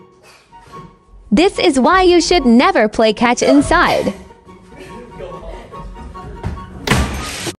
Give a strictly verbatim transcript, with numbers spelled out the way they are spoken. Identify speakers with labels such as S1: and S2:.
S1: This is why you should never play catch inside.